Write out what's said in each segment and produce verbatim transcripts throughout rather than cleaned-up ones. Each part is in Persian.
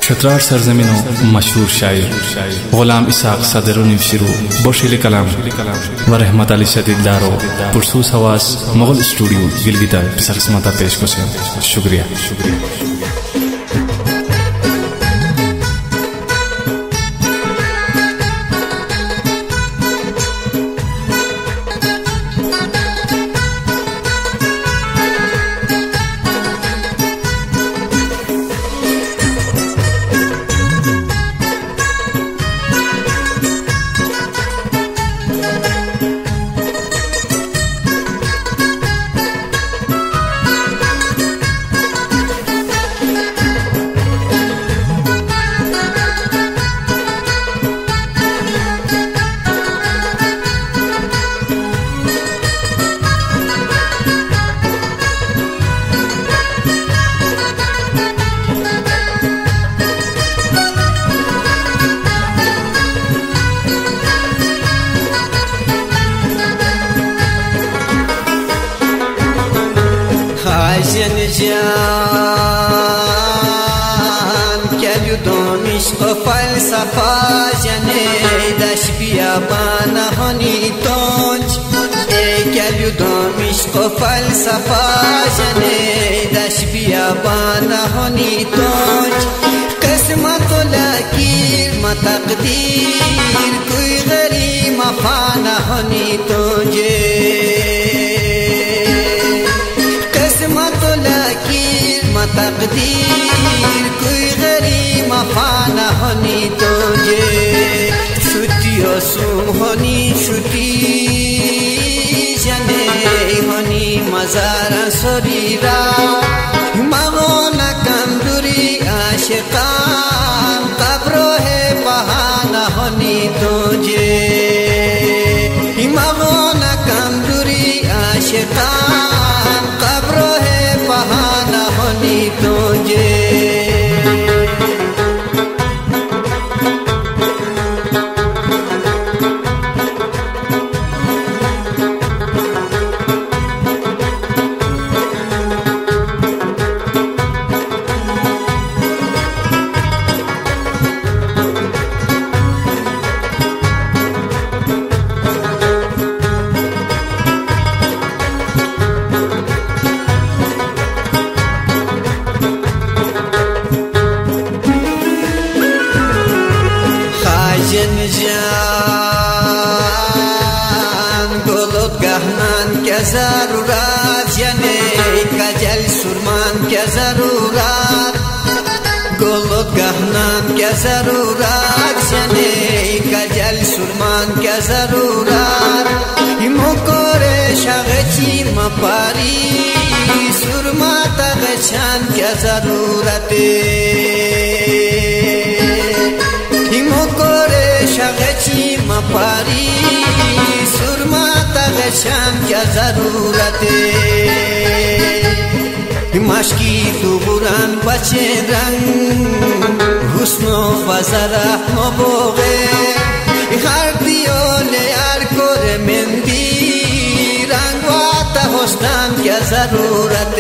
शतरार सरजमीनों मशहूर शायर गुलाम इसाक सदर निवशिरू बोशिल कलाम व रहमत अली सदीदारो पुरसूस हवास मुगल स्टूडियो गिलगिता किस्मता पेश को से शुक्रिया शुक्रिया Hajen jan Kelyu domish o falsafa jane dash biyabana honi tonj E kelyu domish o falsafa jane dash biyabana honi tonj Qismat lakir ma taqdir Koi ghari ma fana honi tonje तकदीर कोई गरीब मफाना होनी तुझे छुट्टी हो सुम होनी छुट्टी जने होनी मजारा शरीरा मगोना कंदूरी आशिकान कब्रो है बहाना होनी तुझे मगोना कंदूरी आशिकान कब्रो है बहाना होनी तुझे Hajen jan golot gahnan kya zarurat jane kajal surman kya zarurat golot gahnan kya zarurat jane kajal surman kya zarurat imokore shagchi mapari surma tagchan kya zarurat शगची मपारी सुरमा तगशान क्या जरूरत मशकी तू बुरान बचे रंग हुस्नो बजरा नबोगे हर दियो ले यार कोरे मेहंदी रंगवाता होस्तान क्या जरूरत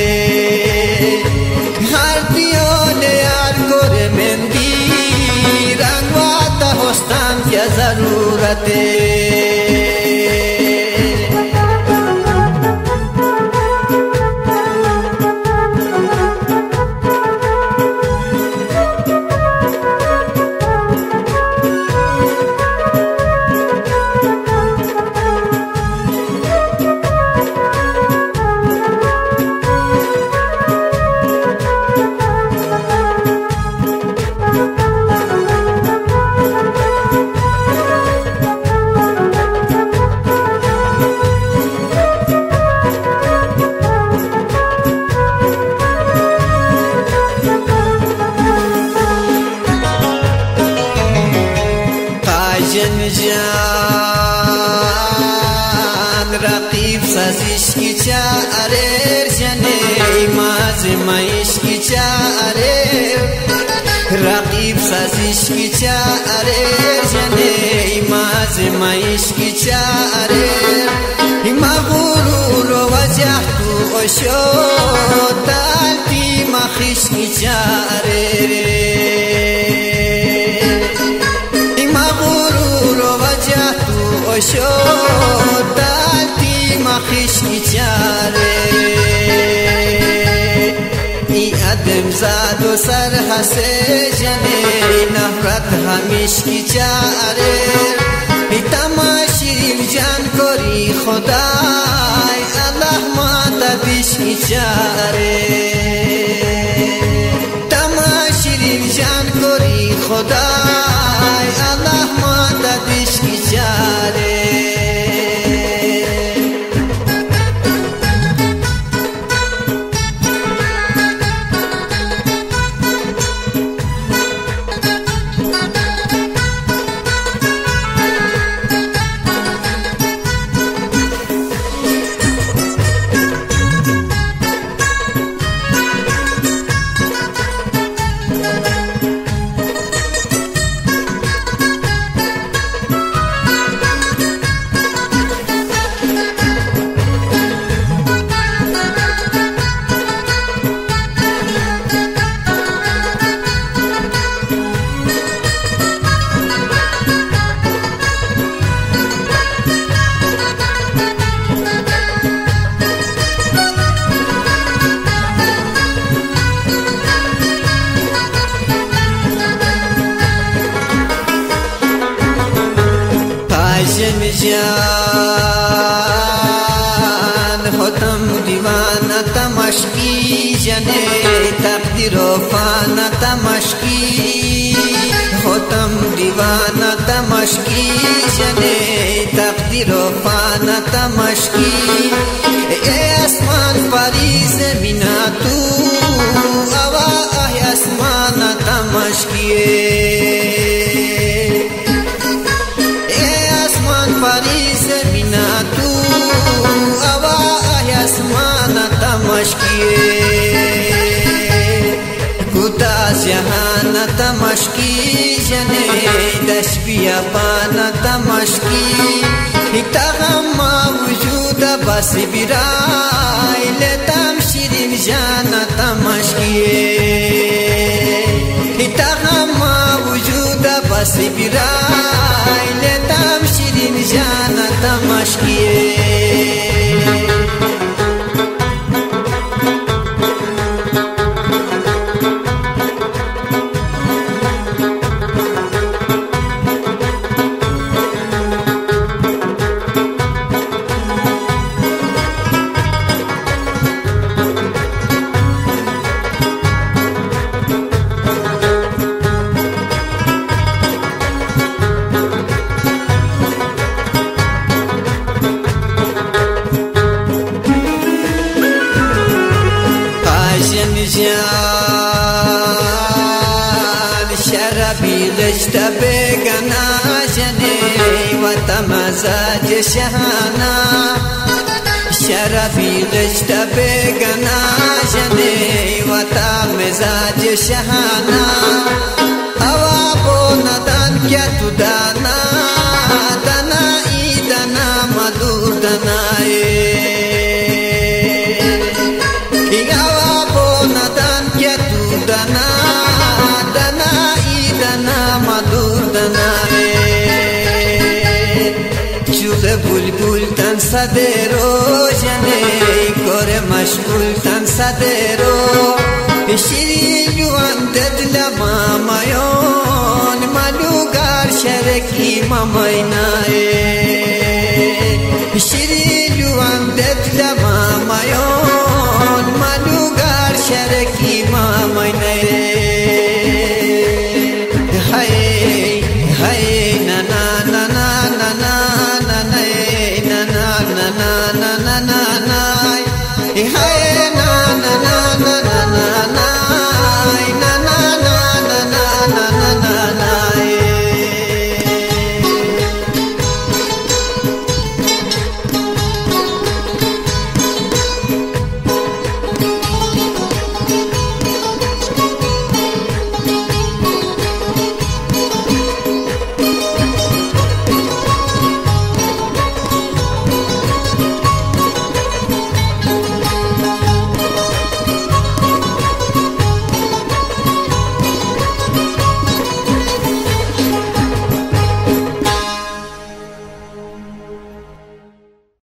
हर दियो ले यार कोरे मेहंदी रंगवाता होस्तान क्या जरूरत Hajen jan raqib sazish ki charer jane imaz maish ki charer raqib sazish ki charer jane imaz maish ki charer imagurur wajhtu osho talti makhish ki charer شو دالتی مخیش چاره ای ادم زاد و سر حسه جنه نفرت همیش کی چاره ای تماشیل جان کری خدای الله ما تبیش کی چاره تماشیل جان کری خدای الله ما تبیش کی چاره جان ہوتم دیوانہ تمشکی جنے تقدیر و فانہ تمشکی ہوتم دیوانہ تمشکی جنے تقدیر و فانہ تمشکی اے آسمان پری زمین تو اوا اہ آسمان تمشکی پری زمین تو اوا آسمان تمشکی گوتا جہان تمشکی جنے دش بیابان تمشکی تغم وجود بس برای لتم شیرین جان تمشکی تغم وجود بس برای لتم شیرین جان تمشکی جان شرابی گشت بگنا جنے و تمزاج شہانا شرابی گشت بگنا جنے و تمزاج شہانا اوابو ندان کیا تو دانا دانا ای دانا مدور دانا دنا دنا ای دنا مدور دنا چوغ بلبل تن صدرو جنے کور مشغول تن صدرو شیرین جوان ددل مامایون ملوگار شرکی ماماینائے شیرین جوان ددل مامایون ملوگار شرکی ماماینائے Hey